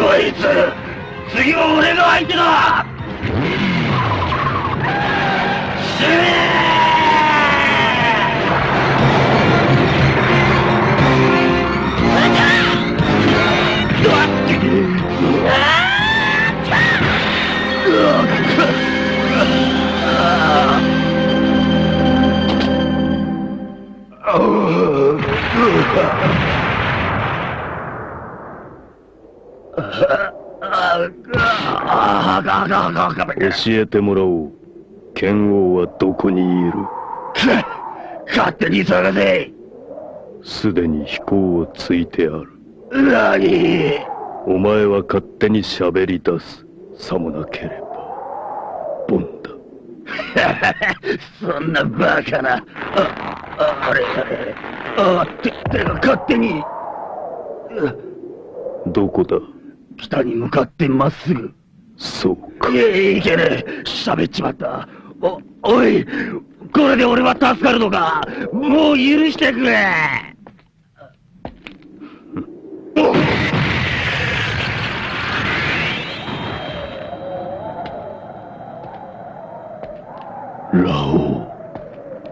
こいつ次は俺が相手だ。死ね教えてもらおう。剣王はどこにいる？ 勝手に探せ。 すでに飛行をついてある。 何？ お前は勝手に喋り出す。さもなければボンだ。 そんなバカな。あれ手が勝手に。 どこだ？ 北に向かってまっすぐ。 そうか。 いけねえ。喋っちまった。おい、これで俺は助かるのか？もう許してくれ。ラオウ。